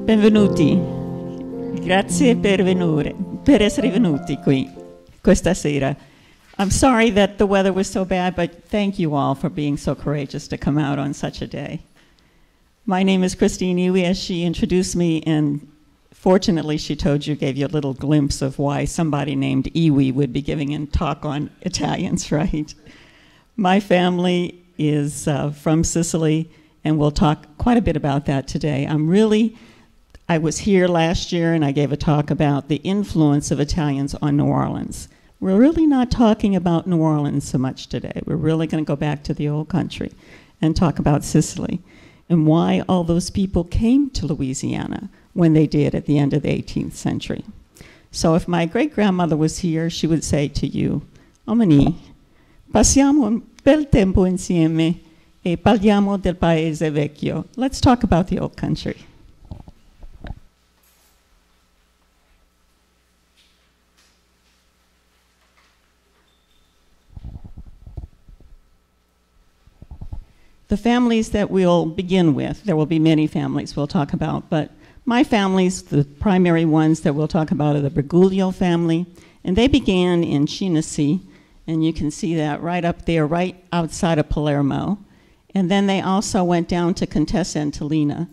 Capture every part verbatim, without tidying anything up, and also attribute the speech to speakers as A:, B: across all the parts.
A: Benvenuti, grazie per venire, per essere venuti qui questa sera. I'm sorry that the weather was so bad, but thank you all for being so courageous to come out on such a day. My name is Christine Iwi, as she introduced me, and fortunately she told you, gave you a little glimpse of why somebody named Iwi would be giving a talk on Italians, right? My family is uh, from Sicily, and we'll talk quite a bit about that today. I'm really, I was here last year and I gave a talk about the influence of Italians on New Orleans. We're really not talking about New Orleans so much today. We're really going to go back to the old country and talk about Sicily and why all those people came to Louisiana when they did at the end of the eighteenth century. So if my great-grandmother was here, she would say to you, Omani, passiamo un bel tempo insieme e parliamo del paese vecchio. Let's talk about the old country. The families that we'll begin with, there will be many families we'll talk about, but my families, the primary ones that we'll talk about, are the Briguglio family, and they began in Chinasi, and you can see that right up there, right outside of Palermo. And then they also went down to Contessa and Tolina.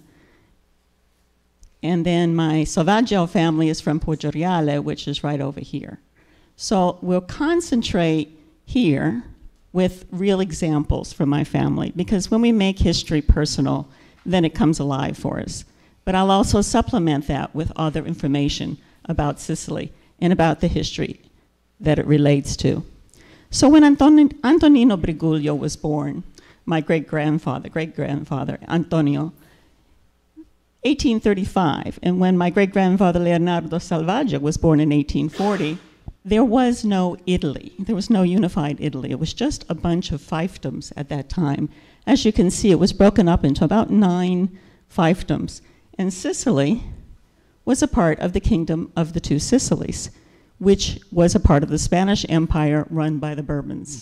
A: And then my Salvaggio family is from Poggioreale, which is right over here. So we'll concentrate here with real examples from my family, because when we make history personal, then it comes alive for us. But I'll also supplement that with other information about Sicily and about the history that it relates to. So when Anton- Antonino Briguglio was born, my great-grandfather, great-grandfather, Antonio, eighteen thirty-five, and when my great-grandfather Leonardo Salvaggio was born in eighteen forty, there was no Italy. There was no unified Italy. It was just a bunch of fiefdoms at that time. As you can see, it was broken up into about nine fiefdoms. And Sicily was a part of the Kingdom of the Two Sicilies, which was a part of the Spanish Empire run by the Bourbons.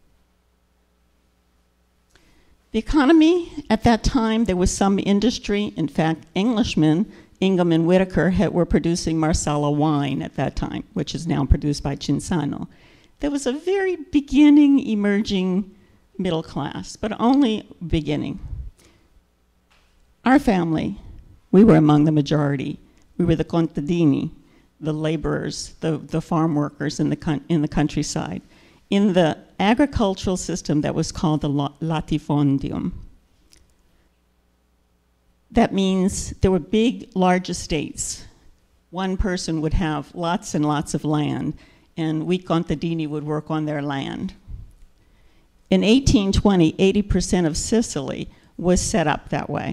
A: The economy at that time, there was some industry. In fact, Englishmen, Ingham and Whitaker, had, were producing Marsala wine at that time, which is now produced by Cinzano. There was a very beginning, emerging middle class, but only beginning. Our family, we were among the majority. We were the contadini, the laborers, the, the farm workers in the, in the countryside, in the agricultural system that was called the latifondium. That means there were big, large estates. One person would have lots and lots of land, and we contadini would work on their land. In eighteen twenty, eighty percent of Sicily was set up that way.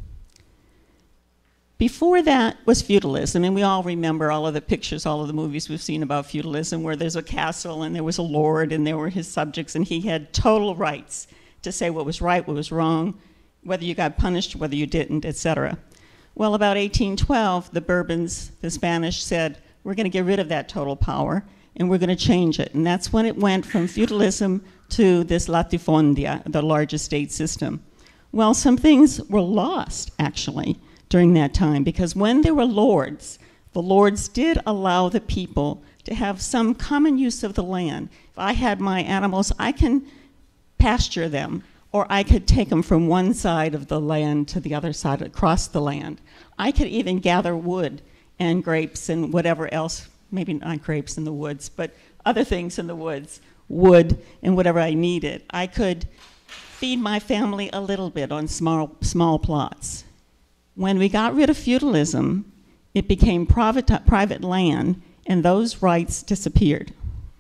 A: Before that was feudalism, and we all remember all of the pictures, all of the movies we've seen about feudalism, where there's a castle and there was a lord and there were his subjects, and he had total rights to say what was right, what was wrong, whether you got punished, whether you didn't, et cetera. Well, about eighteen twelve, the Bourbons, the Spanish, said, we're going to get rid of that total power, and we're going to change it. And that's when it went from feudalism to this latifondia, the large estate system. Well, some things were lost, actually, during that time, because when there were lords, the lords did allow the people to have some common use of the land. If I had my animals, I can pasture them, or I could take them from one side of the land to the other side, across the land. I could even gather wood and grapes and whatever else, maybe not grapes in the woods, but other things in the woods, wood and whatever I needed. I could feed my family a little bit on small, small plots. When we got rid of feudalism, it became private, private land, and those rights disappeared.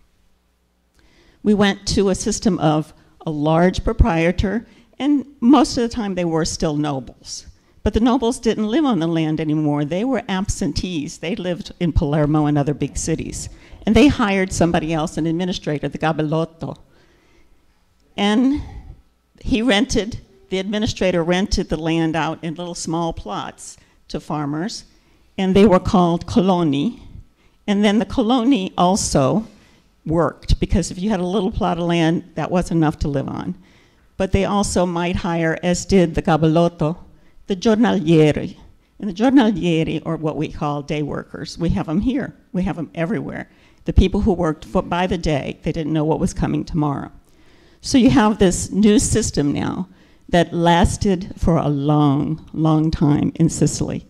A: We went to a system of a large proprietor, and most of the time they were still nobles. But the nobles didn't live on the land anymore. They were absentees. They lived in Palermo and other big cities. And they hired somebody else, an administrator, the gabellotto. And he rented The administrator rented the land out in little small plots to farmers, and they were called coloni. And then the coloni also worked, because if you had a little plot of land, that wasn't enough to live on. But they also might hire, as did the gabellotto, the giornalieri. And the giornalieri, or what we call day workers, we have them here. We have them everywhere. The people who worked for, by the day, they didn't know what was coming tomorrow. So you have this new system now that lasted for a long, long time in Sicily.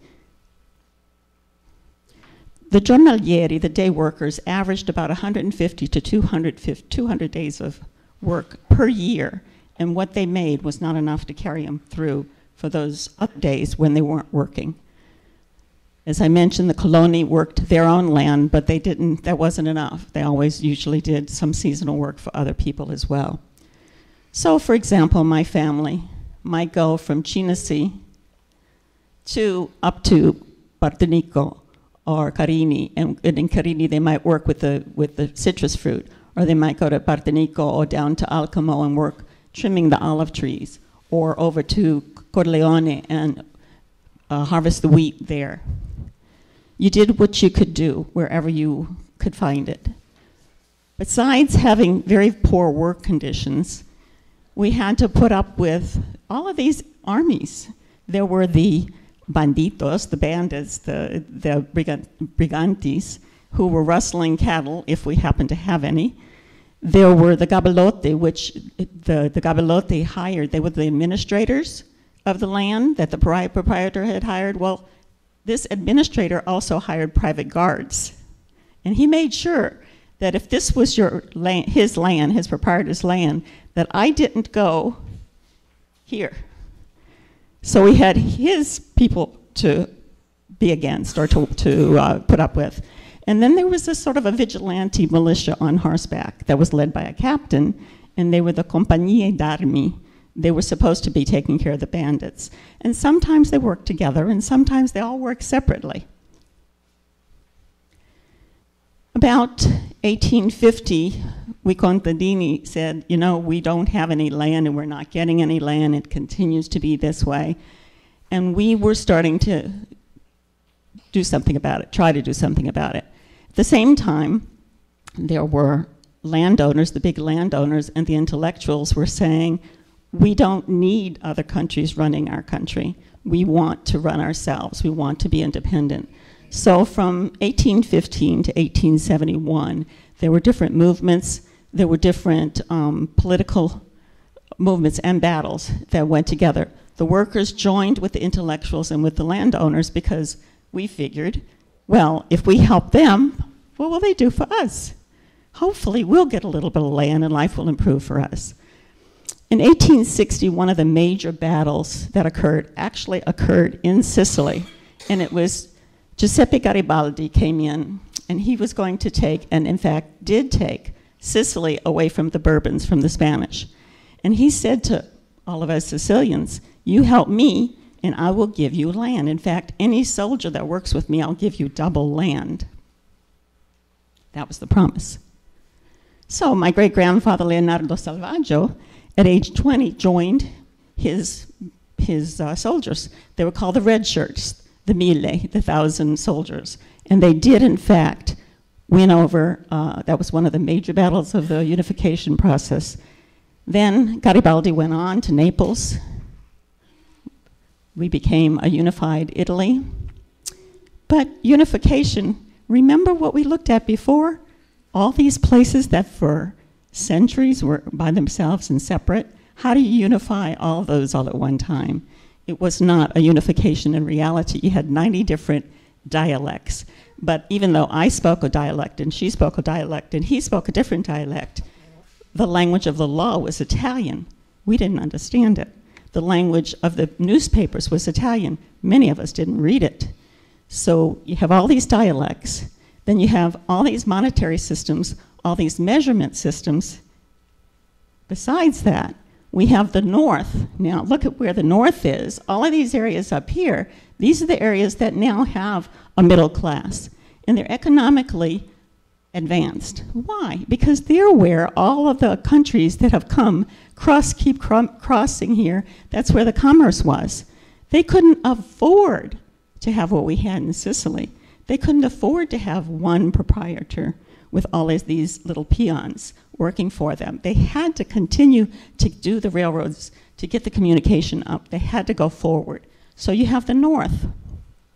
A: The giornalieri, the day workers, averaged about one hundred fifty to two hundred days of work per year, and what they made was not enough to carry them through for those up days when they weren't working. As I mentioned, the coloni worked their own land, but they didn't, that wasn't enough. They always usually did some seasonal work for other people as well. So, for example, my family might go from Cinisi to up to Partenico or Carini, and, and in Carini they might work with the, with the citrus fruit, or they might go to Partenico or down to Alcamo and work trimming the olive trees, or over to Corleone and uh, harvest the wheat there. You did what you could do wherever you could find it. Besides having very poor work conditions, we had to put up with all of these armies. There were the banditos, the bandits, the, the brigantes, who were rustling cattle, if we happened to have any. There were the gabellotti, which the, the gabellotti hired. They were the administrators of the land that the proprietor had hired. Well, this administrator also hired private guards. And he made sure that if this was your land, his land, his proprietor's land, that I didn't go here. So we had his people to be against or to, to uh, put up with. And then there was a sort of a vigilante militia on horseback that was led by a captain, and they were the compagnie d'armi. They were supposed to be taking care of the bandits. And sometimes they worked together, and sometimes they all worked separately. About eighteen fifty, we contadini said, you know, we don't have any land and we're not getting any land. It continues to be this way. And we were starting to do something about it, try to do something about it. At the same time, there were landowners, the big landowners, and the intellectuals were saying, we don't need other countries running our country. We want to run ourselves. We want to be independent. So from eighteen fifteen to eighteen seventy-one, there were different movements, there were different um, political movements and battles that went together. The workers joined with the intellectuals and with the landowners because we figured, well, if we help them, what will they do for us? Hopefully we'll get a little bit of land and life will improve for us. In eighteen sixty, one of the major battles that occurred actually occurred in Sicily, and it was Giuseppe Garibaldi came in, and he was going to take, and in fact did take, Sicily away from the Bourbons, from the Spanish. And he said to all of us Sicilians, you help me, and I will give you land. In fact, any soldier that works with me, I'll give you double land. That was the promise. So my great-grandfather, Leonardo Salvaggio, at age twenty, joined his, his uh, soldiers. They were called the Red Shirts, the Mille, the thousand soldiers. And they did, in fact, win over, uh, that was one of the major battles of the unification process. Then Garibaldi went on to Naples. We became a unified Italy. But unification, remember what we looked at before? All these places that for centuries were by themselves and separate. How do you unify all of those all at one time? It was not a unification in reality. You had ninety different dialects. But even though I spoke a dialect and she spoke a dialect and he spoke a different dialect, the language of the law was Italian. We didn't understand it. The language of the newspapers was Italian. Many of us didn't read it. So you have all these dialects, then you have all these monetary systems, all these measurement systems. Besides that, we have the North. Now look at where the North is. All of these areas up here, these are the areas that now have a middle class. And they're economically advanced. Why? Because they're where all of the countries that have come cross, keep cr crossing here. That's where the commerce was. They couldn't afford to have what we had in Sicily. They couldn't afford to have one proprietor with all of these little peons working for them. They had to continue to do the railroads to get the communication up. They had to go forward. So you have the North.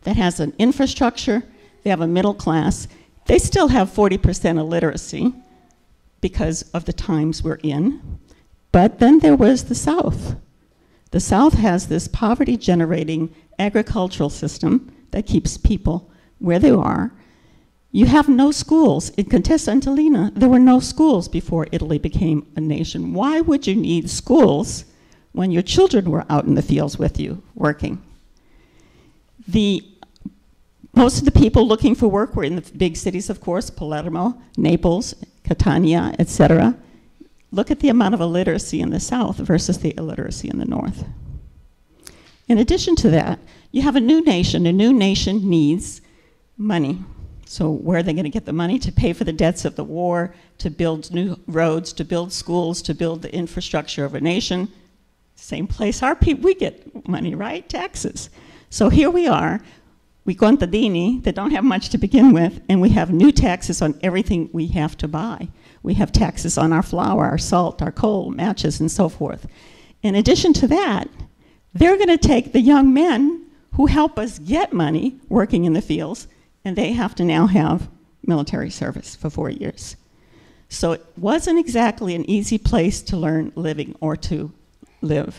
A: that has an infrastructure, they have a middle class. They still have forty percent illiteracy because of the times we're in. But then there was the South. The South has this poverty-generating agricultural system that keeps people where they are. You have no schools. In Contessa and Tolina, there were no schools before Italy became a nation. Why would you need schools when your children were out in the fields with you, working? The, most of the people looking for work were in the big cities, of course, Palermo, Naples, Catania, et cetera. Look at the amount of illiteracy in the South versus the illiteracy in the North. In addition to that, you have a new nation. A new nation needs money. So where are they going to get the money to pay for the debts of the war, to build new roads, to build schools, to build the infrastructure of a nation? Same place our people, we get money, right? Taxes. So here we are, we contadini that don't have much to begin with, and we have new taxes on everything we have to buy. We have taxes on our flour, our salt, our coal, matches, and so forth. In addition to that, they're going to take the young men who help us get money working in the fields, and they have to now have military service for four years. So it wasn't exactly an easy place to learn living or to live.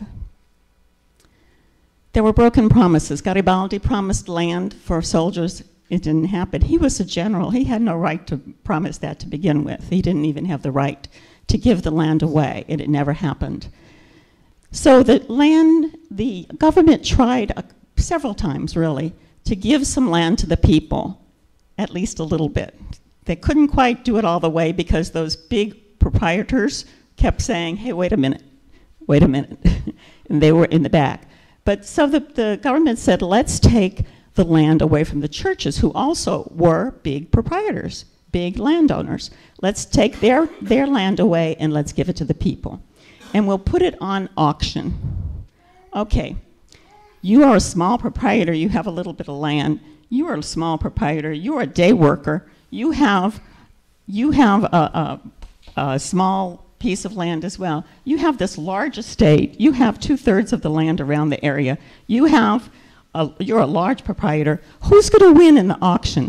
A: There were broken promises. Garibaldi promised land for soldiers. It didn't happen. He was a general. He had no right to promise that to begin with. He didn't even have the right to give the land away, and it never happened. So the land, the government tried uh, several times, really, to give some land to the people, at least a little bit. They couldn't quite do it all the way because those big proprietors kept saying, hey, wait a minute, wait a minute. And they were in the back. But so the, the government said, let's take the land away from the churches, who also were big proprietors, big landowners. Let's take their, their land away and let's give it to the people. And we'll put it on auction. Okay, you are a small proprietor, you have a little bit of land. You are a small proprietor, you're a day worker, you have, you have a, a, a small piece of land as well. You have this large estate, you have two-thirds of the land around the area, you have, a, you're a large proprietor. Who's gonna win in the auction?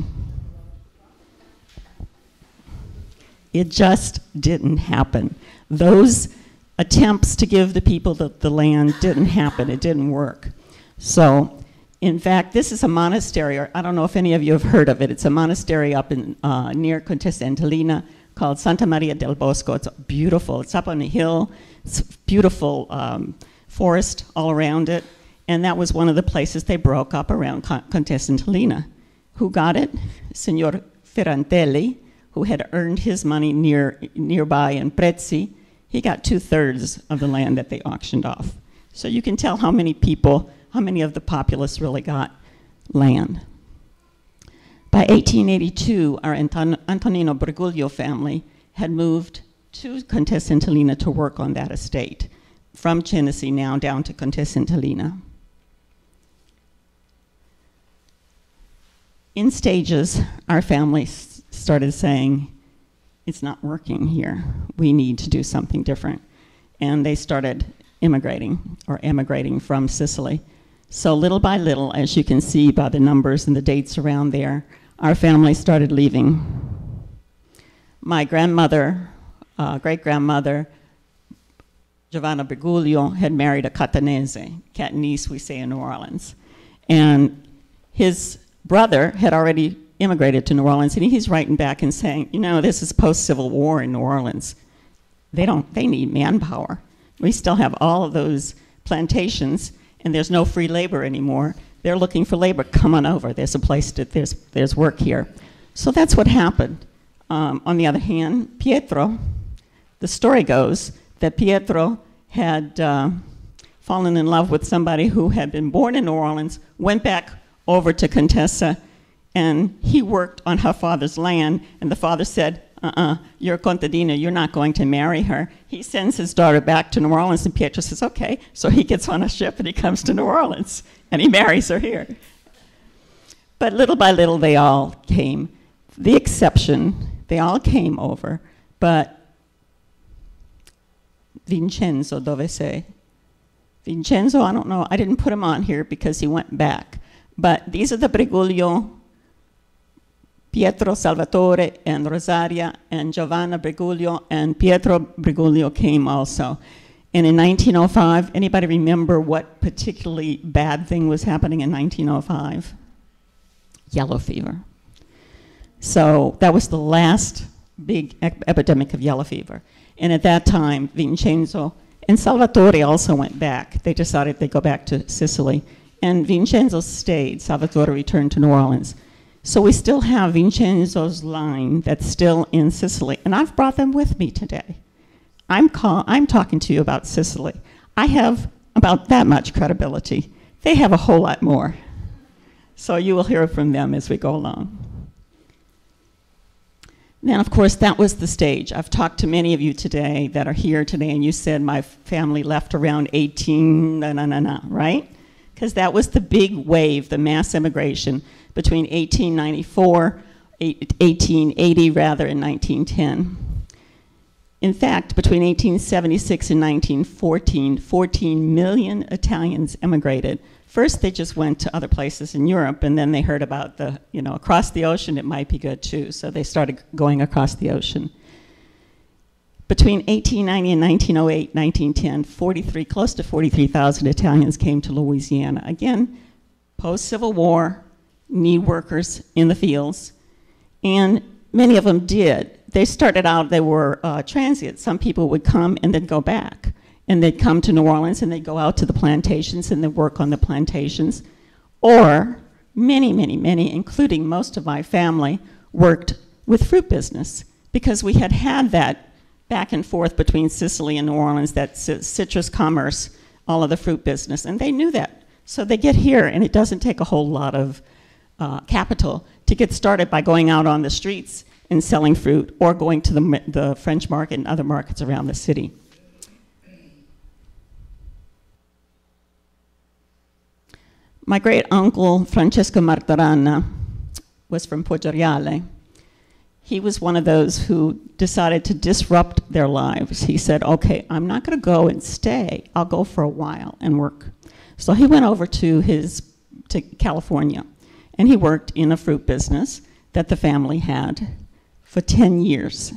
A: It just didn't happen. Those attempts to give the people the, the land didn't happen, it didn't work. So, in fact, this is a monastery, or I don't know if any of you have heard of it. It's a monastery up in, uh, near Contessa and Tolina called Santa Maria del Bosco. It's beautiful, it's up on a hill, it's beautiful um, forest all around it, and that was one of the places they broke up around Con Contessa and Tolina. Who got it? Signor Ferrantelli, who had earned his money near, nearby in Prezzi. He got two-thirds of the land that they auctioned off. So you can tell how many people, how many of the populace really got land. By eighteen eighty-two, our Anton Antonino Bergoglio family had moved to Contessa and Tolina to work on that estate, from Tennessee now down to Contessa and Tolina. In stages, our family started saying, it's not working here. We need to do something different. And they started immigrating, or emigrating from Sicily. So little by little, as you can see by the numbers and the dates around there, our family started leaving. My grandmother, uh, great-grandmother, Giovanna Bergoglio, had married a Catanese, Catanese we say in New Orleans. And his brother had already immigrated to New Orleans, and he's writing back and saying, you know, this is post-Civil War in New Orleans. They don't, they need manpower. We still have all of those plantations, and there's no free labor anymore. They're looking for labor. Come on over. There's a place to, there's, there's work here. So that's what happened. Um, on the other hand, Pietro, the story goes that Pietro had uh, fallen in love with somebody who had been born in New Orleans, went back over to Contessa, and he worked on her father's land, and the father said, uh-uh, you're a contadina, you're not going to marry her. He sends his daughter back to New Orleans, and Pietro says, okay. So he gets on a ship and he comes to New Orleans, and he marries her here. But little by little, they all came. The exception, they all came over, but Vincenzo, dove sei? Vincenzo, I don't know, I didn't put him on here because he went back. But these are the Briguglio, Pietro Salvatore and Rosaria, and Giovanna Briguglio, and Pietro Briguglio came also. And in nineteen oh five, anybody remember what particularly bad thing was happening in nineteen oh five? Yellow fever. So that was the last big ep epidemic of yellow fever. And at that time, Vincenzo and Salvatore also went back. They decided they'd go back to Sicily. And Vincenzo stayed. Salvatore returned to New Orleans. So we still have Vincenzo's line that's still in Sicily. And I've brought them with me today. I'm, call I'm talking to you about Sicily. I have about that much credibility. They have a whole lot more. So you will hear from them as we go along. Now, of course, that was the stage. I've talked to many of you today that are here today, and you said my family left around eighteen, na, na, na, na, right? Because that was the big wave, the mass immigration between eighteen ninety-four, eighteen eighty rather, and nineteen ten. In fact, between eighteen seventy-six and nineteen fourteen, fourteen million Italians immigrated. First, they just went to other places in Europe, and then they heard about the, you know, across the ocean, it might be good too. So they started going across the ocean. Between eighteen ninety and nineteen oh eight, nineteen ten, forty-three, close to forty-three thousand Italians came to Louisiana. Again, post-Civil War, need workers in the fields, and many of them did. They started out, they were uh, transient. Some people would come and then go back. And they'd come to New Orleans and they'd go out to the plantations and they'd work on the plantations. Or many, many, many, including most of my family, worked with fruit business because we had had that back and forth between Sicily and New Orleans, that citrus commerce, all of the fruit business, and they knew that. So they get here and it doesn't take a whole lot of uh, capital to get started by going out on the streets and selling fruit or going to the, the French market and other markets around the city. My great uncle, Francesco Martorana, was from Poggioreale. He was one of those who decided to disrupt their lives. He said, okay, I'm not gonna go and stay. I'll go for a while and work. So he went over to his, to California, and he worked in a fruit business that the family had for ten years.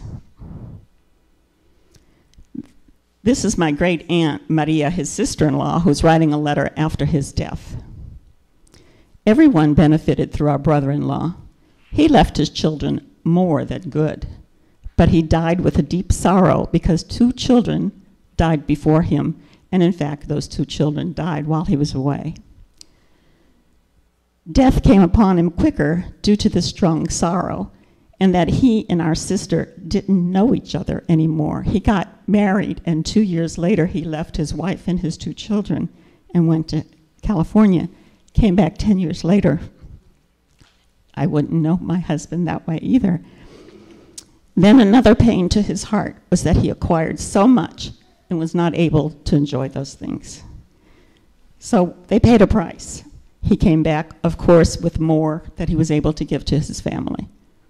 A: This is my great aunt, Maria, his sister-in-law, who's writing a letter after his death. Everyone benefited through our brother-in-law. He left his children more than good, but he died with a deep sorrow because two children died before him, and in fact, those two children died while he was away. Death came upon him quicker due to the strong sorrow, and that he and our sister didn't know each other anymore. He got married, and two years later, he left his wife and his two children and went to California. Came back ten years later. I wouldn't know my husband that way either. Then another pain to his heart was that he acquired so much and was not able to enjoy those things. So they paid a price. He came back, of course, with more that he was able to give to his family.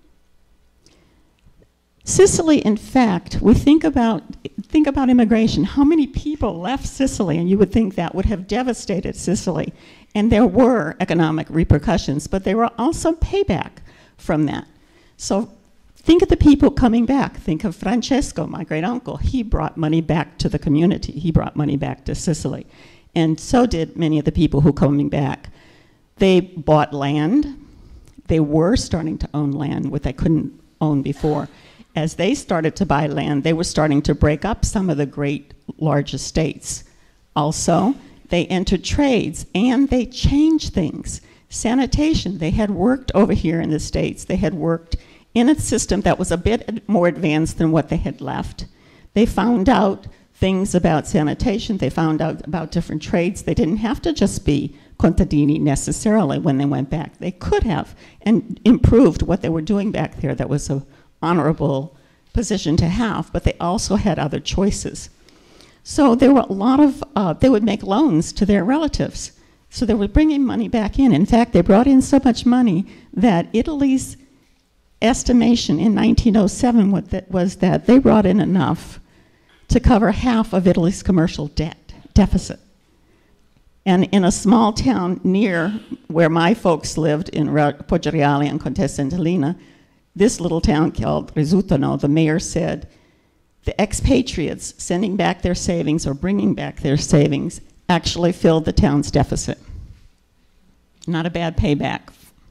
A: Sicily, in fact, we think about, think about immigration. How many people left Sicily? And you would think that would have devastated Sicily. And there were economic repercussions, but there were also payback from that. So think of the people coming back. Think of Francesco, my great uncle. He brought money back to the community. He brought money back to Sicily. And so did many of the people who coming back. They bought land. They were starting to own land, what they couldn't own before. As they started to buy land, they were starting to break up some of the great large estates. Also, they entered trades and they changed things. Sanitation, they had worked over here in the States. They had worked in a system that was a bit more advanced than what they had left. They found out things about sanitation. They found out about different trades. They didn't have to just be contadini necessarily when they went back. They could have and improved what they were doing back there. That was an honorable position to have, but they also had other choices. So there were a lot of, uh, they would make loans to their relatives. So they were bringing money back in. In fact, they brought in so much money that Italy's estimation in nineteen oh seven was that they brought in enough to cover half of Italy's commercial debt deficit. And in a small town near where my folks lived in Poggioreale and Contessa Entellina, this little town called Risutano, the mayor said, the expatriates sending back their savings or bringing back their savings actually filled the town's deficit. Not a bad payback.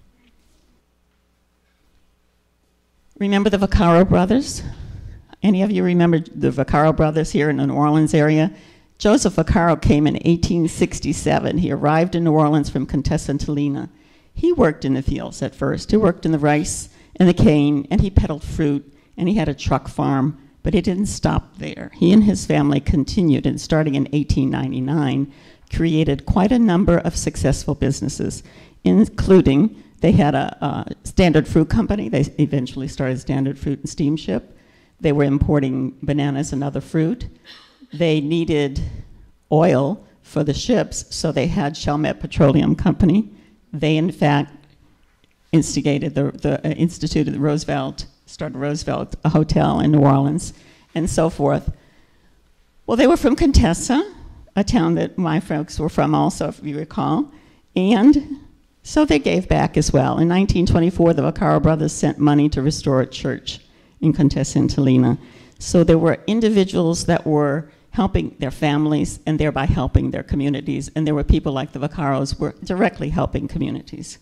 A: Remember the Vaccaro brothers? Any of you remember the Vaccaro brothers here in the New Orleans area? Joseph Vaccaro came in eighteen sixty-seven. He arrived in New Orleans from Contessa Entellina. He worked in the fields at first. He worked in the rice and the cane, and he peddled fruit, and he had a truck farm, but he didn't stop there. He and his family continued, and starting in eighteen ninety-nine, created quite a number of successful businesses, including they had a, a Standard Fruit Company. They eventually started Standard Fruit and Steamship. They were importing bananas and other fruit. They needed oil for the ships, so they had Chalmette Petroleum Company. They, in fact, instigated the, the uh, instituted the Roosevelt, started Roosevelt a hotel in New Orleans, and so forth. Well, they were from Contessa, a town that my folks were from also, if you recall, and so they gave back as well. In nineteen twenty-four, the Vaccaro brothers sent money to restore a church in Contessa Entellina. So there were individuals that were helping their families and thereby helping their communities, and there were people like the Vaccaros were directly helping communities.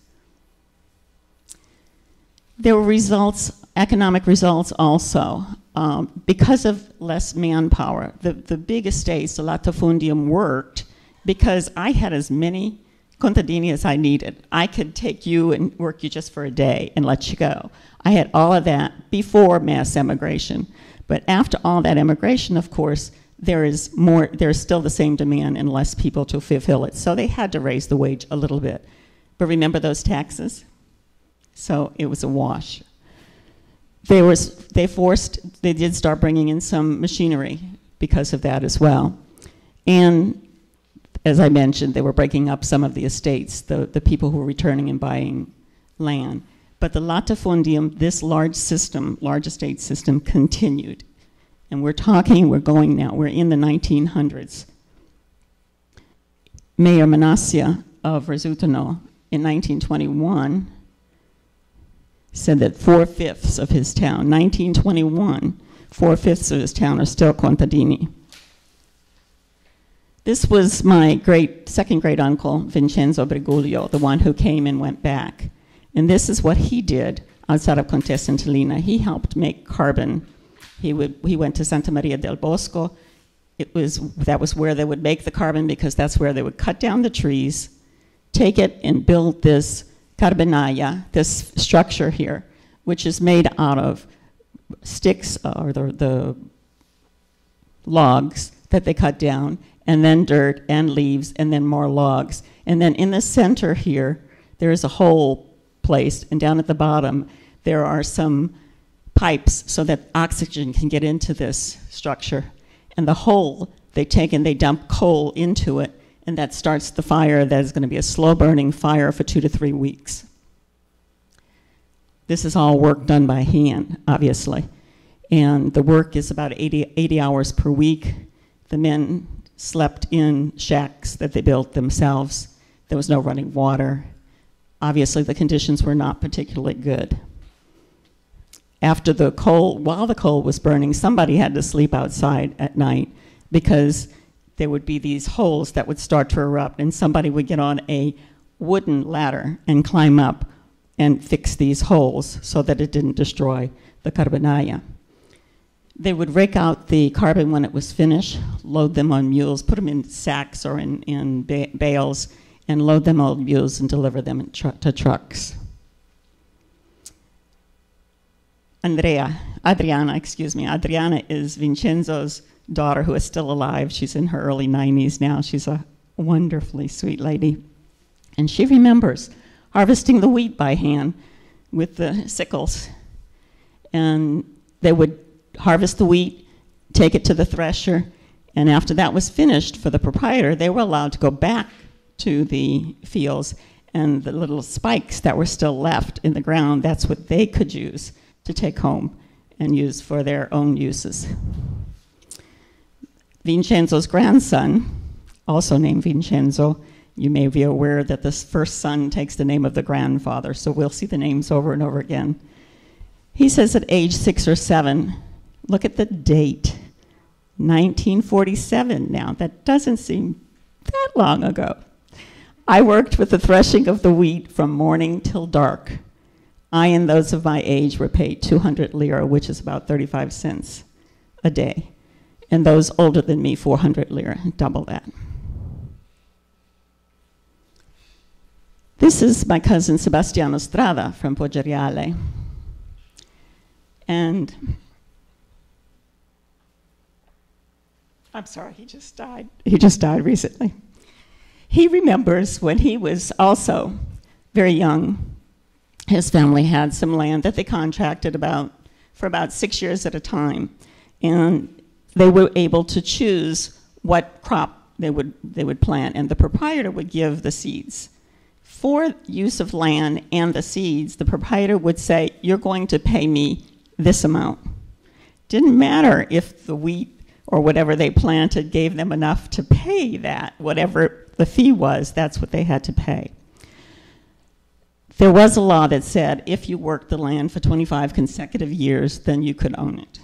A: There were results, economic results also. Um, because of less manpower, the, the big estates, the latifundium, worked because I had as many contadini as I needed. I could take you and work you just for a day and let you go. I had all of that before mass emigration. But after all that emigration, of course, there is more, there's still the same demand and less people to fulfill it. So they had to raise the wage a little bit. But remember those taxes? So it was a wash. They, was, they forced, they did start bringing in some machinery because of that as well. And as I mentioned, they were breaking up some of the estates, the, the people who were returning and buying land. But the latifundium, this large system, large estate system, continued. And we're talking, we're going now, we're in the nineteen hundreds. Mayor Manassia of Risutano in nineteen twenty-one said that four-fifths of his town, nineteen twenty-one, four-fifths of his town are still contadini. This was my great, second great uncle, Vincenzo Briguglio, the one who came and went back. And this is what he did outside of Contessa Entellina. He helped make carbon. He would he went to Santa Maria del Bosco. It was that was where they would make the carbon because that's where they would cut down the trees, take it and build this carbonaya, this structure here, which is made out of sticks or the, the logs that they cut down, and then dirt and leaves, and then more logs. And then in the center here, there is a hole placed, and down at the bottom, there are some pipes so that oxygen can get into this structure. And the hole, they take and they dump coal into it, and that starts the fire that is going to be a slow-burning fire for two to three weeks. This is all work done by hand, obviously. And the work is about eighty, eighty hours per week. The men slept in shacks that they built themselves. There was no running water. Obviously, the conditions were not particularly good. After the coal, while the coal was burning, somebody had to sleep outside at night because there would be these holes that would start to erupt, and somebody would get on a wooden ladder and climb up and fix these holes so that it didn't destroy the carbonaya. They would rake out the carbon when it was finished, load them on mules, put them in sacks or in, in ba bales, and load them on mules and deliver them in tr to trucks. Andrea, Adriana, excuse me, Adriana is Vincenzo's daughter who is still alive. She's in her early nineties now. She's a wonderfully sweet lady. And she remembers harvesting the wheat by hand with the sickles. And they would harvest the wheat, take it to the thresher, and after that was finished for the proprietor, they were allowed to go back to the fields, and the little spikes that were still left in the ground, that's what they could use to take home and use for their own uses. Vincenzo's grandson, also named Vincenzo, You may be aware that this first son takes the name of the grandfather, so we'll see the names over and over again. He says at age six or seven, look at the date, nineteen forty-seven now. That doesn't seem that long ago. I worked with the threshing of the wheat from morning till dark. I and those of my age were paid two hundred lira, which is about thirty-five cents a day. And those older than me, four hundred lira, double that. This is my cousin Sebastiano Strada from Poggeriale. And I'm sorry, he just died. He just died recently. He remembers when he was also very young, his family had some land that they contracted about for about six years at a time. And they were able to choose what crop they would, they would plant, and the proprietor would give the seeds. For use of land and the seeds, the proprietor would say, you're going to pay me this amount. Didn't matter if the wheat or whatever they planted gave them enough to pay that. Whatever the fee was, that's what they had to pay. There was a law that said if you worked the land for twenty-five consecutive years, then you could own it.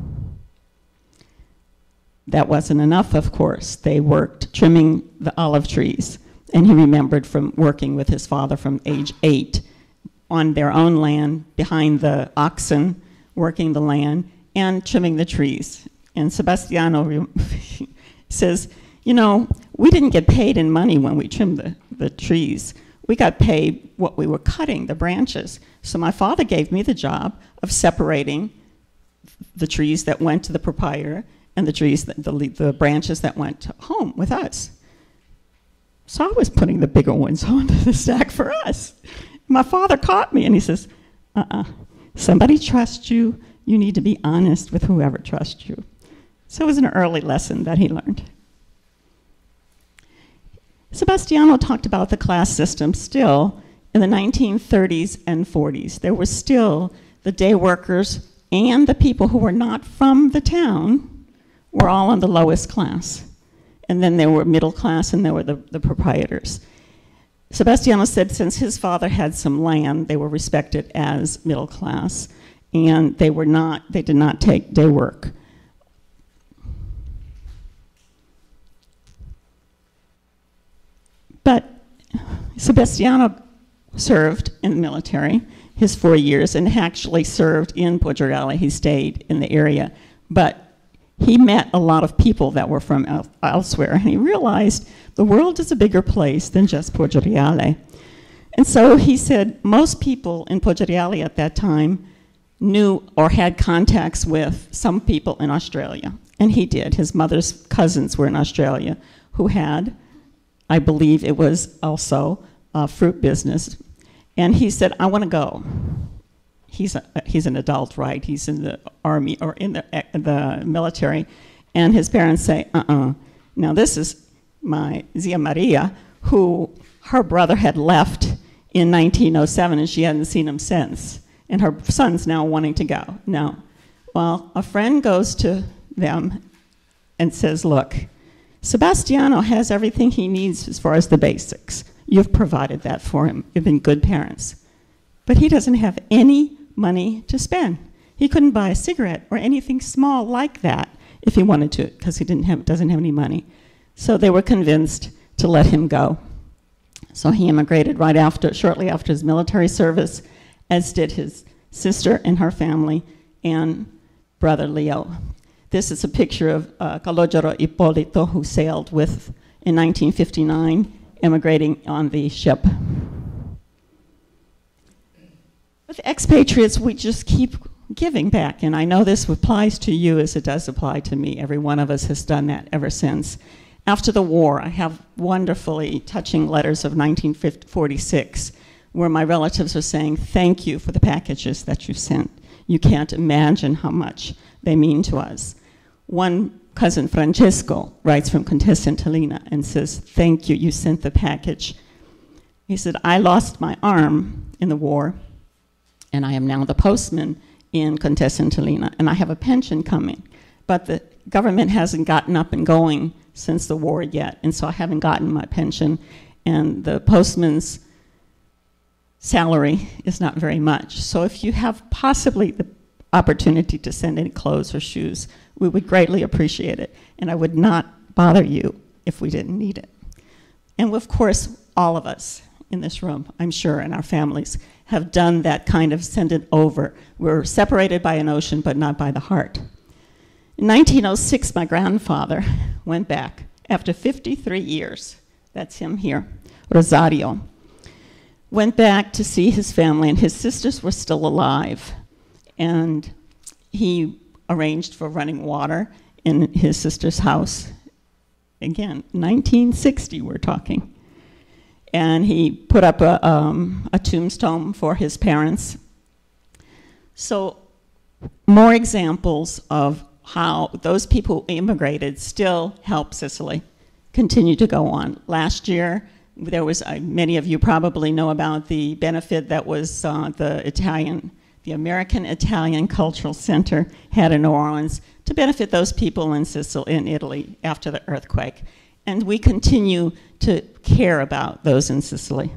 A: That wasn't enough, of course. They worked trimming the olive trees. And he remembered from working with his father from age eight on their own land, behind the oxen, working the land, and trimming the trees. And Sebastiano says, you know, we didn't get paid in money when we trimmed the, the trees. We got paid what we were cutting, the branches. So my father gave me the job of separating the trees that went to the proprietor and the trees, that, the, the branches that went home with us. So I was putting the bigger ones onto the stack for us. My father caught me and he says, uh-uh, somebody trusts you, you need to be honest with whoever trusts you. So it was an early lesson that he learned. Sebastiano talked about the class system still in the nineteen thirties and forties. There were still the day workers and the people who were not from the town were all in the lowest class. And then there were middle class and there were the, the proprietors. Sebastiano said since his father had some land, they were respected as middle class, and they were not, they did not take day work. But Sebastiano served in the military his four years and actually served in Poggeriale. He stayed in the area. But he met a lot of people that were from el elsewhere, and he realized the world is a bigger place than just Poggeriale. And so he said most people in Poggeriale at that time knew or had contacts with some people in Australia. And he did. His mother's cousins were in Australia who had, I believe it was also a fruit business. And he said, I want to go. He's, a, he's an adult, right? He's in the army or in the, uh, the military. And his parents say, uh-uh. Now this is my Zia Maria, who her brother had left in nineteen oh seven and she hadn't seen him since. And her son's now wanting to go. No. Well, a friend goes to them and says, look, Sebastiano has everything he needs as far as the basics. You've provided that for him. You've been good parents. But he doesn't have any money to spend. He couldn't buy a cigarette or anything small like that if he wanted to, because he didn't have, doesn't have any money. So they were convinced to let him go. So he immigrated right after, shortly after his military service, as did his sister and her family and brother Leo. This is a picture of uh, Calogero Ippolito, who sailed with in nineteen fifty-nine, immigrating on the ship. With expatriates, we just keep giving back, and I know this applies to you as it does apply to me. Every one of us has done that ever since. After the war, I have wonderfully touching letters of nineteen forty-six, where my relatives are saying, thank you for the packages that you sent. You can't imagine how much they mean to us. One cousin, Francesco, writes from Contessa Antonina and says, thank you, you sent the package. He said, I lost my arm in the war, and I am now the postman in Contessa Antonina, and I have a pension coming. But the government hasn't gotten up and going since the war yet, and so I haven't gotten my pension. and the postman's salary is not very much. So if you have possibly the opportunity to send any clothes or shoes, we would greatly appreciate it, and I would not bother you if we didn't need it. And of course, all of us in this room, I'm sure, and our families, have done that kind of send it over. We're separated by an ocean, but not by the heart. In nineteen oh six, my grandfather went back after fifty-three years. That's him here, Rosario. Went back to see his family, and his sisters were still alive. And he arranged for running water in his sister's house. Again, nineteen sixty we're talking. And he put up a, um, a tombstone for his parents. So more examples of how those people who immigrated still help Sicily continue to go on. Last year, there was, uh, many of you probably know about the benefit that was uh, the Italian, the American Italian Cultural Center had in New Orleans to benefit those people in Sicily, in Italy after the earthquake. And we continue to care about those in Sicily.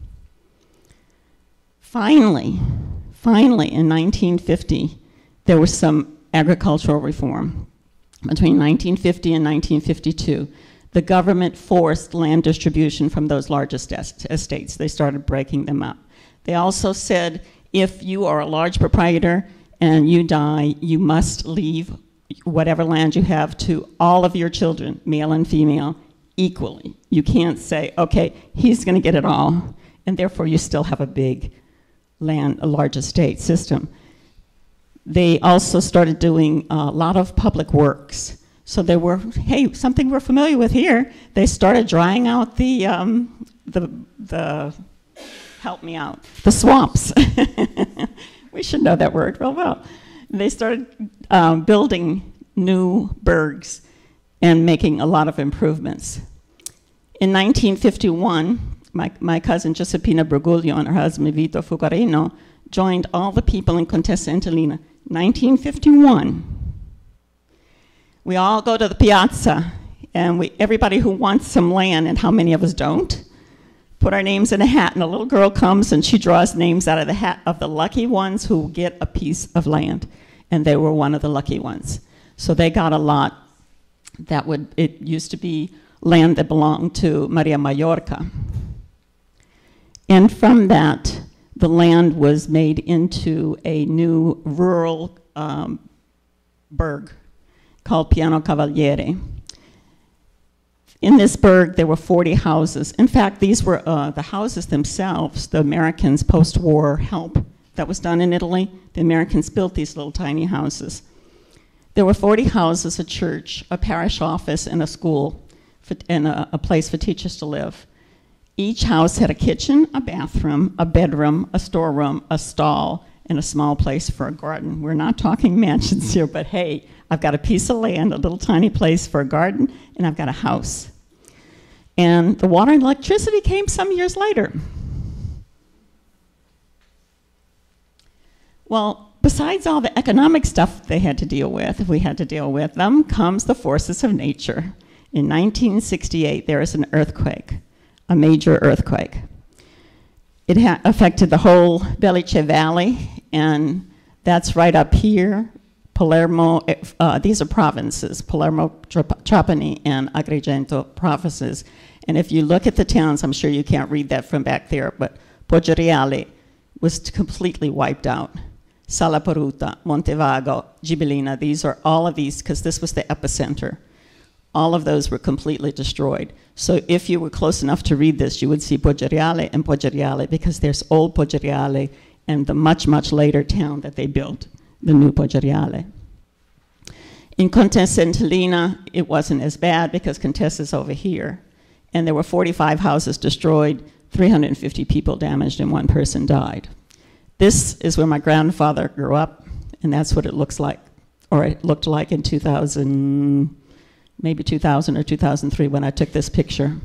A: Finally, finally in nineteen fifty, there was some agricultural reform. Between nineteen fifty and nineteen fifty-two, the government forced land distribution from those largest estates. They started breaking them up. They also said, if you are a large proprietor and you die, you must leave whatever land you have to all of your children, male and female, equally. You can't say, okay, he's going to get it all, and therefore you still have a big land, a large estate system. They also started doing a lot of public works. So they were, hey, something we're familiar with here. They started drying out the, um, the, the, help me out, the swamps. We should know that word real well. They started um, building new burgs and making a lot of improvements. In nineteen fifty-one, my, my cousin Giuseppina Bergoglio and her husband Vito Fugarino joined all the people in Contessa Entellina. nineteen fifty-one. We all go to the piazza, and we, everybody who wants some land, and how many of us don't, put our names in a hat, and a little girl comes and she draws names out of the hat of the lucky ones who get a piece of land. And they were one of the lucky ones. So they got a lot. That would, it used to be land that belonged to Maria Mallorca. And from that, the land was made into a new rural um, burg called Piano Cavaliere. In this burg, there were forty houses. In fact, these were uh, the houses themselves, the Americans' post-war help that was done in Italy. The Americans built these little tiny houses. There were forty houses, a church, a parish office, and a school, for, and a, a place for teachers to live. Each house had a kitchen, a bathroom, a bedroom, a storeroom, a stall, and a small place for a garden. We're not talking mansions here, but hey, I've got a piece of land, a little tiny place for a garden, and I've got a house. And the water and electricity came some years later. Well, besides all the economic stuff they had to deal with, we had to deal with them, comes the forces of nature. In nineteen sixty-eight, there is an earthquake, a major earthquake. It ha affected the whole Belice Valley, and that's right up here. Palermo, uh, these are provinces, Palermo, Trapani, and Agrigento provinces. And if you look at the towns, I'm sure you can't read that from back there, but Poggioreale was completely wiped out. Sala Peruta, Montevago, Ghibellina, these are all of these, because this was the epicenter. All of those were completely destroyed. So if you were close enough to read this, you would see Poggioreale and Poggioreale, because there's old Poggioreale and the much, much later town that they built, the new Poggioreale. In Contessa Entellina, it wasn't as bad because Contessa's over here. And there were forty-five houses destroyed, three hundred fifty people damaged, and one person died. This is where my grandfather grew up, and that's what it looks like, or it looked like in two thousand, maybe two thousand or two thousand three when I took this picture.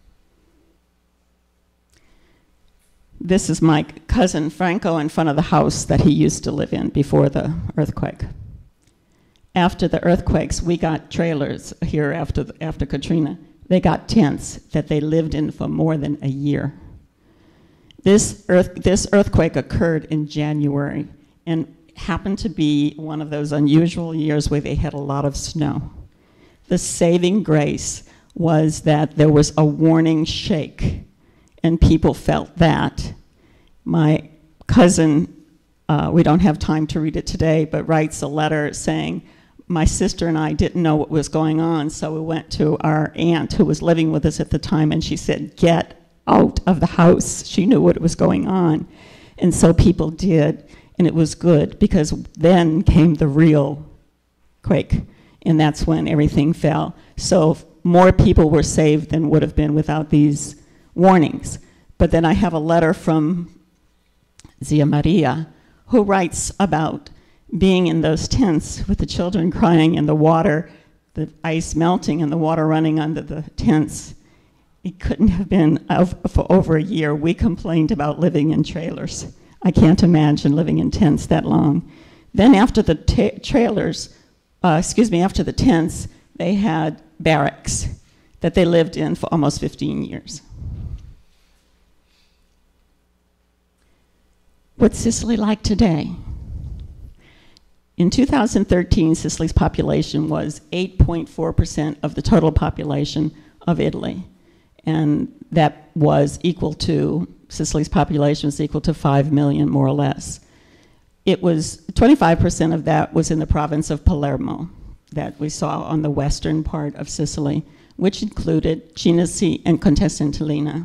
A: This is my cousin Franco in front of the house that he used to live in before the earthquake. After the earthquakes, we got trailers here after, the, after Katrina. They got tents that they lived in for more than a year. This, earth, this earthquake occurred in January and happened to be one of those unusual years where they had a lot of snow. The saving grace was that there was a warning shake, and people felt that. My cousin, uh, we don't have time to read it today, but writes a letter saying, my sister and I didn't know what was going on, so we went to our aunt who was living with us at the time, and she said, get out of the house. She knew what was going on. And so people did, and it was good, because then came the real quake, and that's when everything fell. So more people were saved than would have been without these warnings. But then I have a letter from Zia Maria, who writes about being in those tents with the children crying and the water, the ice melting and the water running under the tents. It couldn't have been for over a year. We complained about living in trailers. I can't imagine living in tents that long. Then after the ta- trailers, uh, excuse me, after the tents, they had barracks that they lived in for almost fifteen years. What's Sicily like today? In two thousand thirteen, Sicily's population was eight point four percent of the total population of Italy. And that was equal to, Sicily's population was equal to five million, more or less. It was, twenty-five percent of that was in the province of Palermo, that we saw on the western part of Sicily, which included Cinisi and Contessa Entellina.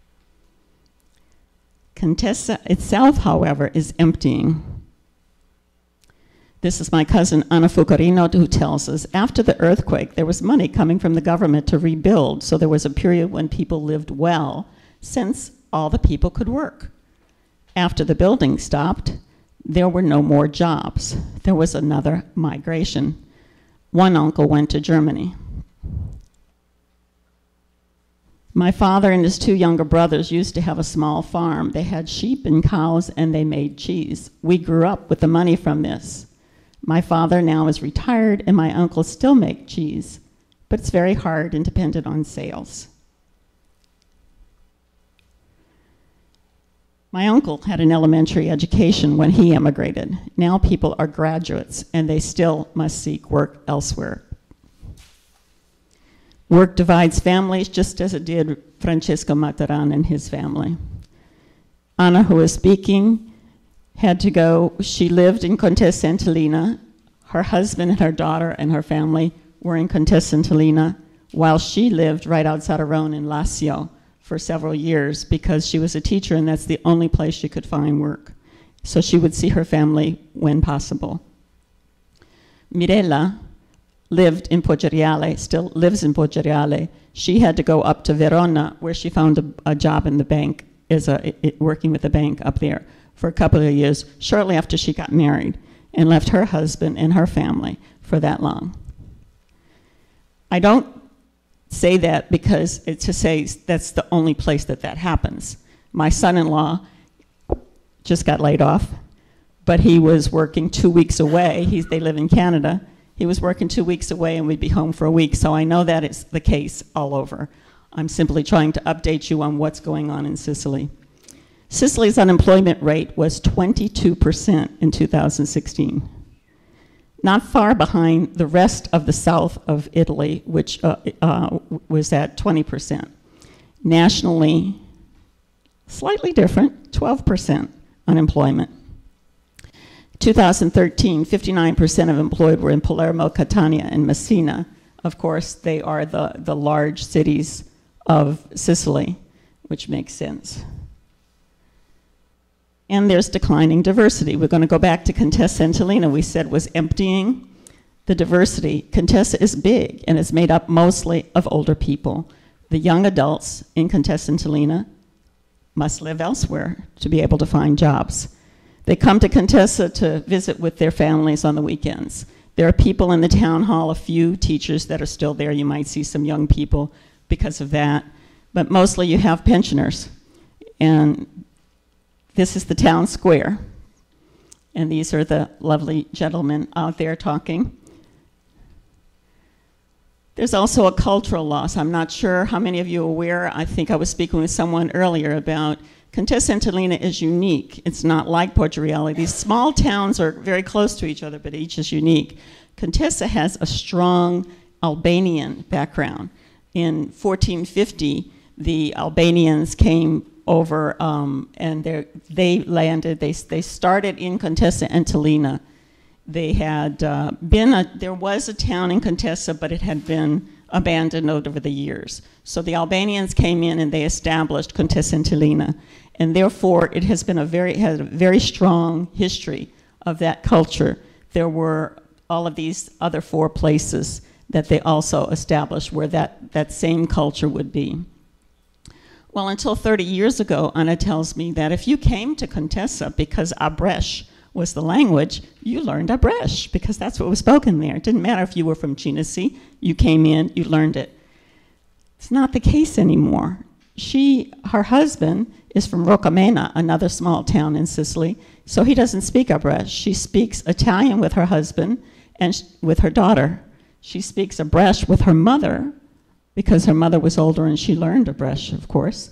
A: Contessa itself, however, is emptying. This is my cousin Anna Fucarino, who tells us, after the earthquake, there was money coming from the government to rebuild, so there was a period when people lived well, since all the people could work. After the building stopped, there were no more jobs. There was another migration. One uncle went to Germany. My father and his two younger brothers used to have a small farm. They had sheep and cows, and they made cheese. We grew up with the money from this. My father now is retired, and my uncles still make cheese, but it's very hard and dependent on sales. My uncle had an elementary education when he emigrated. Now people are graduates, and they still must seek work elsewhere. Work divides families just as it did Francesco Mataran and his family. Anna, who is speaking, had to go, she lived in Contessa Entellina. Her husband and her daughter and her family were in Contessa Entellina, while she lived right outside of Rome in Lazio for several years because she was a teacher and that's the only place she could find work. So she would see her family when possible. Mirella lived in Poggioreale, still lives in Poggioreale. She had to go up to Verona, where she found a, a job in the bank, as a, it, working with the bank up there for a couple of years, shortly after she got married, and left her husband and her family for that long. I don't say that because it's to say that's the only place that that happens. My son-in-law just got laid off, but he was working two weeks away. He's, they live in Canada. He was working two weeks away and we'd be home for a week, so I know that it's the case all over. I'm simply trying to update you on what's going on in Sicily. Sicily's unemployment rate was twenty-two percent in two thousand sixteen. Not far behind the rest of the south of Italy, which uh, uh, was at twenty percent. Nationally, slightly different, twelve percent unemployment. two thousand thirteen, fifty-nine percent of employed were in Palermo, Catania, and Messina. Of course, they are the, the large cities of Sicily, which makes sense. And there's declining diversity. We're going to go back to Contessa Entellina, we said was emptying. The diversity, Contessa is big and is made up mostly of older people. The young adults in Contessa Entellina must live elsewhere to be able to find jobs. They come to Contessa to visit with their families on the weekends. There are people in the town hall, a few teachers that are still there. You might see some young people because of that. But mostly you have pensioners. And this is the town square. And these are the lovely gentlemen out there talking. There's also a cultural loss. I'm not sure how many of you are aware. I think I was speaking with someone earlier about Contessa Entellina is unique. It's not like Porto Reale. These small towns are very close to each other, but each is unique. Contessa has a strong Albanian background. In fourteen fifty, the Albanians came over um, and they landed, they, they started in Contessa Entellina. They had uh, been, a, there was a town in Contessa, but it had been abandoned over the years. So the Albanians came in and they established Contessa Entellina. And therefore, it has been a very, has a very strong history of that culture. There were all of these other four places that they also established where that, that same culture would be. Well, until thirty years ago, Anna tells me that if you came to Contessa because Abresh was the language, you learned Abresh because that's what was spoken there. It didn't matter if you were from Cinisi, you came in, you learned it. It's not the case anymore. She, her husband is from Rocamena, another small town in Sicily, so he doesn't speak Abresh. She speaks Italian with her husband and sh with her daughter. She speaks Abresh with her mother because her mother was older and she learned Abresh, of course.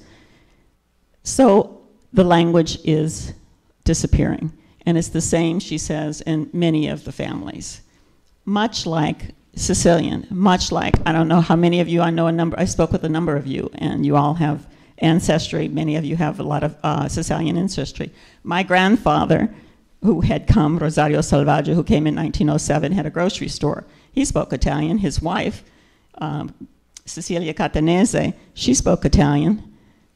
A: So the language is disappearing. And it's the same, she says, in many of the families. Much like Sicilian, much like, I don't know how many of you, I know a number, I spoke with a number of you, and you all have ancestry. Many of you have a lot of uh, Sicilian ancestry. My grandfather, who had come, Rosario Salvaggio, who came in nineteen oh seven, had a grocery store. He spoke Italian. His wife, um, Cecilia Catanese, she spoke Italian.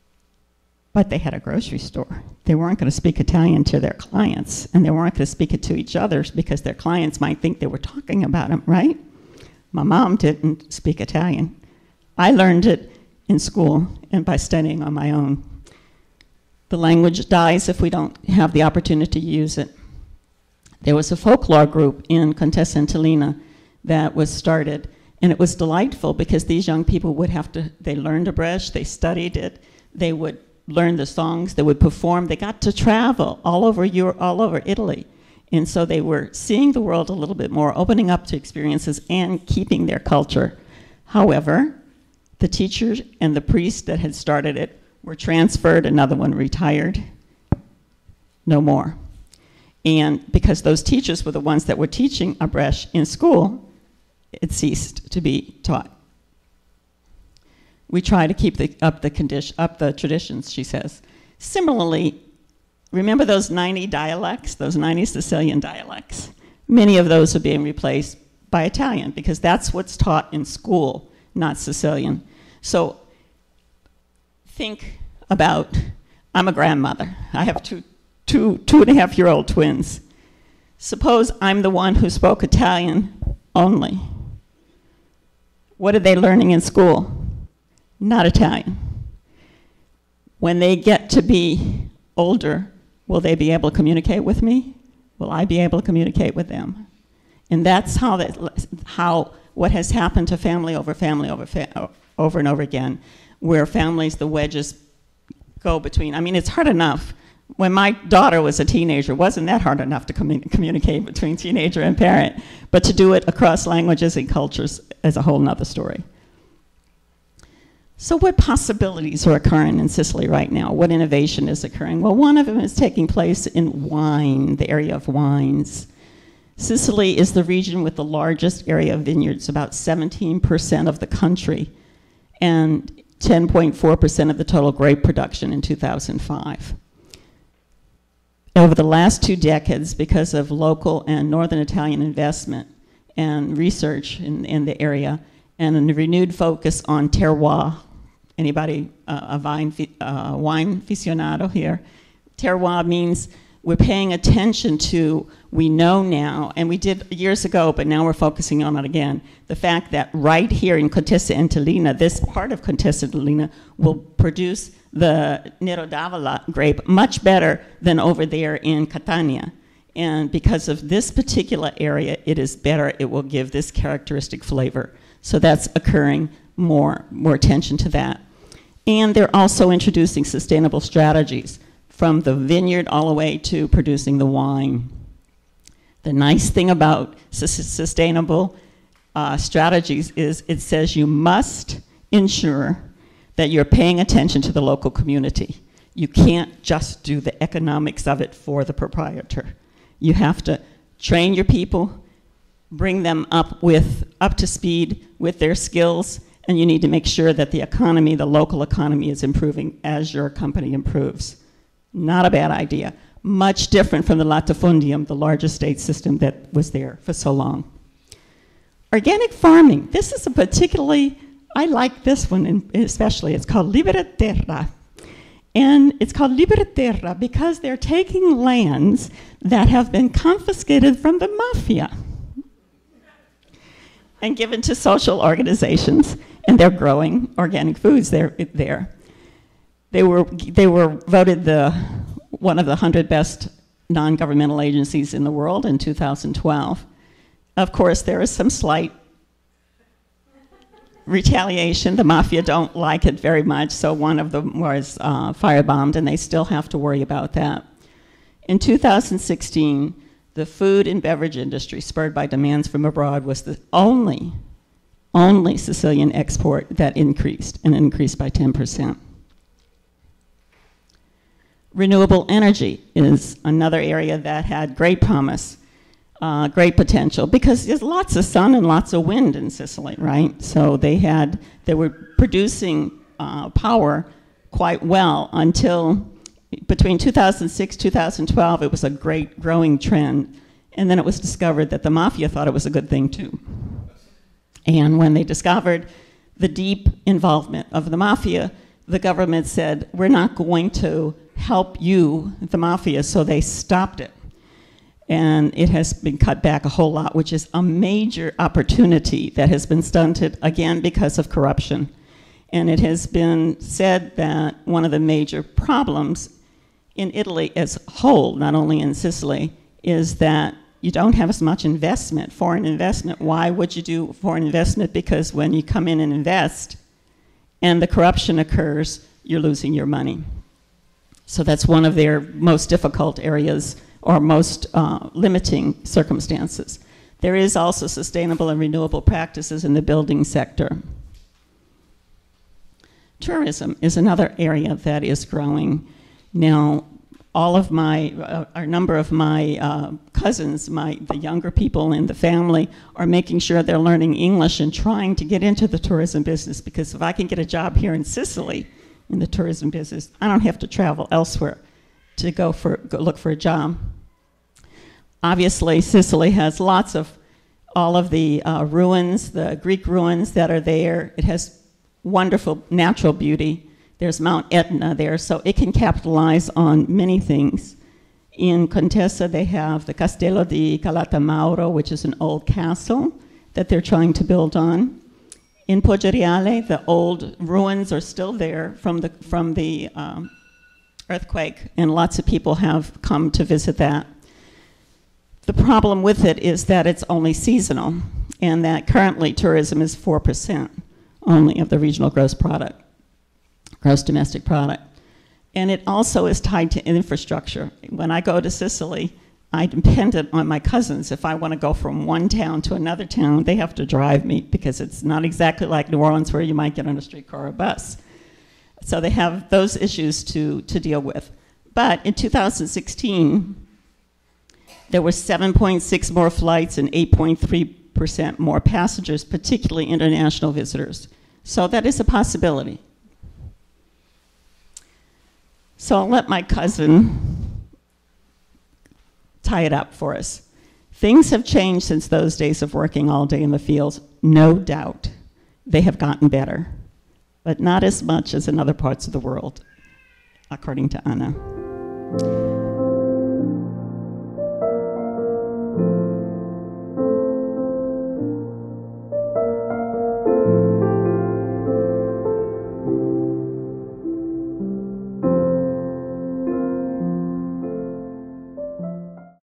A: But they had a grocery store. They weren't going to speak Italian to their clients, and they weren't going to speak it to each other because their clients might think they were talking about them, right? My mom didn't speak Italian. I learned it in school and by studying on my own. The language dies if we don't have the opportunity to use it. There was a folklore group in Contessa Entellina that was started, and it was delightful because these young people would have to, they learned Abresh, they studied it, they would learn the songs, they would perform, they got to travel all over Europe, all over Italy. And so they were seeing the world a little bit more, opening up to experiences and keeping their culture. However, the teachers and the priest that had started it were transferred, another one retired, no more. And because those teachers were the ones that were teaching Abresh in school, it ceased to be taught. We try to keep the, up, the condition, up the traditions, she says. Similarly, remember those ninety dialects, those ninety Sicilian dialects? Many of those are being replaced by Italian because that's what's taught in school, not Sicilian. So think about, I'm a grandmother. I have two, two, two and a half year old twins. Suppose I'm the one who spoke Italian only. What are they learning in school? Not Italian. When they get to be older, will they be able to communicate with me? Will I be able to communicate with them? And that's how, that, how what has happened to family over family over, fa over and over again, where families, the wedges go between. I mean, it's hard enough. When my daughter was a teenager, wasn't that hard enough to commun communicate between teenager and parent? But to do it across languages and cultures is a whole nother story. So what possibilities are occurring in Sicily right now? What innovation is occurring? Well, one of them is taking place in wine, the area of wines. Sicily is the region with the largest area of vineyards, about seventeen percent of the country, and ten point four percent of the total grape production in two thousand five. Over the last two decades, because of local and northern Italian investment and research in, in the area, and a renewed focus on terroir. Anybody uh, a vine, uh, wine aficionado here? Terroir means we're paying attention to, we know now, and we did years ago, but now we're focusing on it again, the fact that right here in Contessa Entellina, this part of Contessa Entellina will produce the Nero d'Avola grape much better than over there in Catania. And because of this particular area, it is better, it will give this characteristic flavor. So that's occurring, more, more attention to that. And they're also introducing sustainable strategies from the vineyard all the way to producing the wine. The nice thing about su sustainable uh, strategies is it says you must ensure that you're paying attention to the local community. You can't just do the economics of it for the proprietor. You have to train your people, bring them up with up to speed with their skills, and you need to make sure that the economy, the local economy, is improving as your company improves. Not a bad idea. Much different from the latifundium, the large estate system that was there for so long. Organic farming. This is a particularly, I like this one especially. It's called Libera Terra. And it's called Libera Terra because they're taking lands that have been confiscated from the mafia and given to social organizations, and they're growing organic foods there. there. They were, they were voted the, one of the one hundred best non-governmental agencies in the world in two thousand twelve. Of course, there is some slight retaliation. The mafia don't like it very much, so one of them was uh, firebombed, and they still have to worry about that. In two thousand sixteen, the food and beverage industry, spurred by demands from abroad, was the only, only Sicilian export that increased, and increased by ten percent. Renewable energy is another area that had great promise, uh, great potential, because there's lots of sun and lots of wind in Sicily, right? So they had, they were producing uh, power quite well until between two thousand six, two thousand twelve, it was a great growing trend. And then it was discovered that the mafia thought it was a good thing too. And when they discovered the deep involvement of the mafia, the government said, we're not going to help you, the mafia, so they stopped it. And it has been cut back a whole lot, which is a major opportunity that has been stunted, again, because of corruption. And it has been said that one of the major problems in Italy as a whole, not only in Sicily, is that you don't have as much investment, foreign investment. Why would you do foreign investment? Because when you come in and invest and the corruption occurs, you're losing your money. So that's one of their most difficult areas or most uh, limiting circumstances. There is also sustainable and renewable practices in the building sector. Tourism is another area that is growing. Now, all of my, uh, a number of my uh, cousins, my, the younger people in the family, are making sure they're learning English and trying to get into the tourism business, because if I can get a job here in Sicily in the tourism business, I don't have to travel elsewhere to go, for, go look for a job. Obviously, Sicily has lots of, all of the uh, ruins, the Greek ruins that are there. It has wonderful natural beauty. There's Mount Etna there, so it can capitalize on many things. In Contessa, they have the Castello di Calatammauro, which is an old castle that they're trying to build on. In Poggioreale, the old ruins are still there from the, from the um, earthquake, and lots of people have come to visit that. The problem with it is that it's only seasonal, and that currently tourism is four percent only of the regional gross product. Gross domestic product. And it also is tied to infrastructure. When I go to Sicily, I depend on my cousins. If I want to go from one town to another town, they have to drive me, because it's not exactly like New Orleans where you might get on a streetcar or a bus. So they have those issues to, to deal with. But in two thousand sixteen, there were seven point six more flights and eight point three percent more passengers, particularly international visitors. So that is a possibility. So I'll let my cousin tie it up for us. Things have changed since those days of working all day in the fields, no doubt. They have gotten better, but not as much as in other parts of the world, according to Anna.